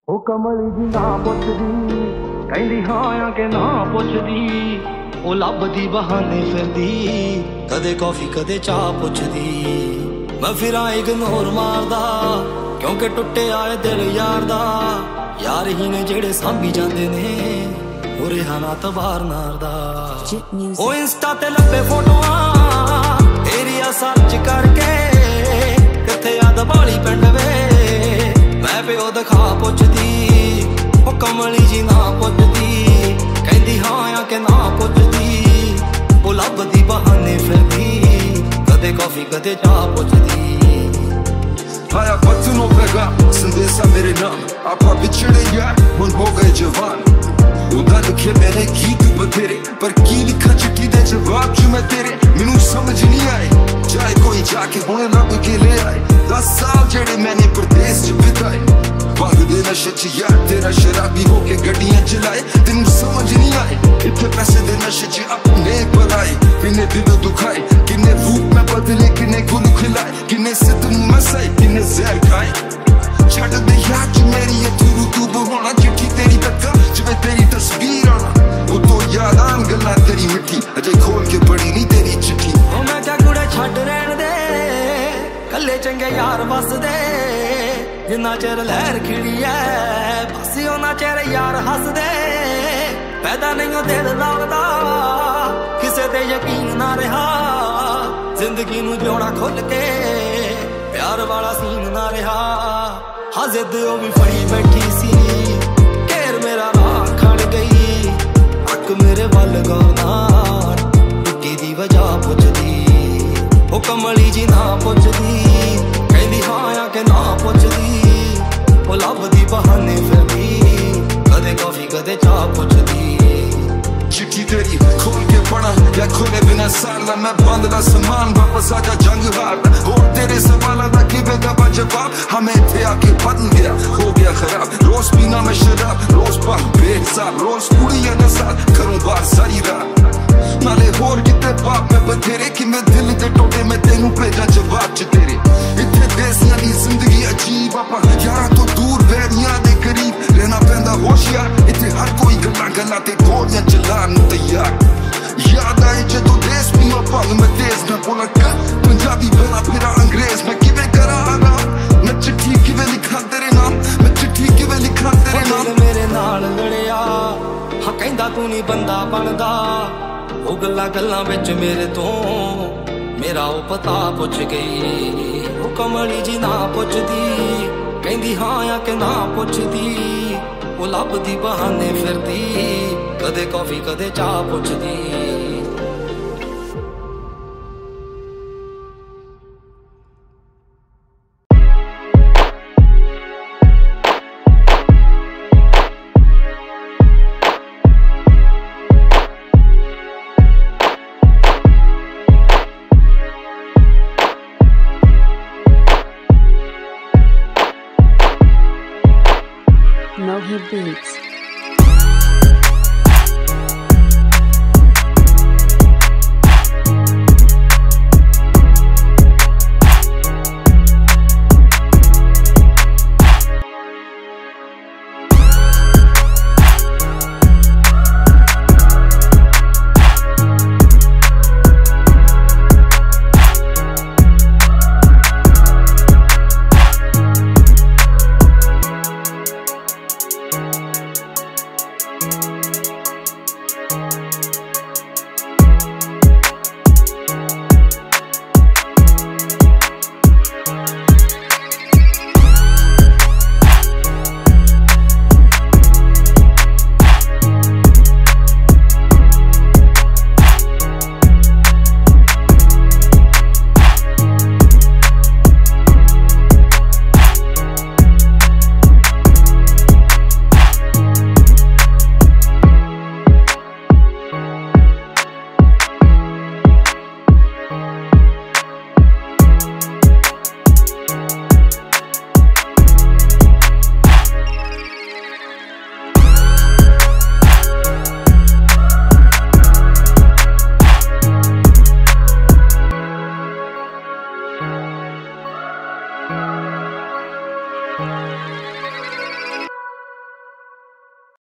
ਉਹ ਕਮਲੀ ਦੀ ਨਾ ਪੁੱਛਦੀ, ਕਹਿੰਦੀ ਹਾਂ ਆ ਕਿ ਨਾ ਪੁੱਛਦੀ। ਉਹ ਲੱਭਦੀ ਬਹਾਨੇ ਫਿਰਦੀ, ਕਦੇ ਕੌਫੀ ਕਦੇ ਚਾਹ ਪੁੱਛਦੀ। ਮੈਂ ਫਿਰਾਂ ਇਗਨੋਰ ਮਾਰਦਾ, ਕਿਉਂਕਿ ਟੁੱਟਿਆ ਏ ਦਿਲ ਯਾਰ ਦਾ। ਯਾਰ ਹੀ ਨੇ ਜਿਹੜੇ ਸਾਂਭੀ ਜਾਂਦੇ ਨੇ, ਉਹ ਰਿਹਾ ਤਬਾਰ ਨਾਰਦਾ। ਉਹ ਇੰਸਟਾ ਤੇ ਲੱਭੇ ਫੋਟੋਆਂ ਏਰੀਆ ਸਰਚ ਕਰਕੇ, ਕਿੱਥੇ ਆ ਦਬਾਲੀ ਪਿੰਡ ਵੇ, ਮੈਂ ਪਿਓ ਦਿਖਾ ਪੁੱਛਦੀ। ਉਹ ਕਮਲੀ ਜੀ ਨਾ ਪੁੱਛਦੀ, ਕਹਿੰਦੀ ਹਾਂ ਆ ਕਿ ਨਾ ਪੁੱਛਦੀ। ਉਹ ਲੱਭਦੀ ਬਹਾਨੇ ਫਿਰਦੀ, ਕਦੇ ਕੌਫੀ ਕਦੇ ਚਾਹ ਪੁੱਛਦੀ। आया पत्थरों पे गा संदेशा मेरे नाम, आपा बिछड़े यार हुन हो गए जवान। उदा लिखे मैंने गीत बथेरे, पर की लिखा चिट्ठी दे जवाब च मैं तेरे। मैनू समझ नहीं आए, चाहे कोई जाके हुणे रब के ले आए। 10 साल जेड़े मैंने परदेस च बिताए, भाग दे नशे च यार तेरा शराबी होके गड्डियां चलाए। तेनू समझ नहीं आए, इत्थे पैसे दे नशे च अपने बनाए। किन्ने दिल दुखाए, किन्ने रूप में बदले, किन्ने गुल खिलाए, किन्ने सितम मसाए, किन्ने जहर खाए। छड़ दे यार च मेरी ये तू रूतूब होना, चिट्ठी तेरी तक जिवें तेरी तस्वीर आना। वो तो याद आन गल्लां तेरी मिट्टी, अजे खोल के पढ़ी नहीं तेरी चिट्ठी। ओ मैं क्या कुड़े छड़ रहन दे, कल्ले चंगे यार बसदे। जिन्ना चेर लहर खिड़ी है, बस उन्ना चेर यार हसदे। पैदा नहीं दिल लगदा, किसे ते यकीन ना रहा। जिंदगी नू जोड़ा खुल के, प्यार वाला सीन ना रहा। हाँ जिद ओ भी फड़ी बैठी सी, घेर मेरा राह खड़ गई। अक मेरे वल गौना, टुटी दी वजह पुछदी। ओ कमली जी ना पुछदी, कहंदी हाँ आ के ना पुछदी। ओ लभदी बहाने फिरदी, कदे कॉफी कदे चाह पुछदी। चिट्ठी तेरी खोल के पढ़ा या खोले बिना साला, मैं बंद दा समान वापस आजा जंग हार। और तेरे सवालों दा किवें दा जवाब, हमें थे आके बदल गया हो गया खराब। रोज पीना मैं शराब, रोज पल बेसाब, रोज कुड़ियां दा साथ करूं बार सारी रात। नाले होर किते बाप मैं बथेरे, कि मैं दिल दे टोटे मैं तेनू भेजा जवाब च तेरे। इत्थे देसियां दी जिंदगी अजीब, आपा यारां तो दूर बैरियां दे करीब रहना पैंदा होशियार। इत्थे हर कोई गल्लां गल्लां ते गोलियां चलान नूं तैयार। याद आए जदों देश पीओ पल मैं तेज मैं बोला कर पंजाबी बना फिरा अंग्रेज। मैं किवें करा आराम, मैं चिट्ठी किवें लिखा तेरे नाम, मैं चिट्ठी किवें लिखा तेरे नाम। मेरे नाल लड़िया, हाँ कहंदा तू नहीं बंदा बनदा। ओ गल्लां गल्लां विच मेरे तो मेरा ओ पता पुछ गई। ओ कमली जी ना पुछदी, कहंदी हाँ आ के ना पुछदी। ओ लभदी बहाने फिरदी, कदे कॉफी कदे चाह पुछदी। Mohib Beats.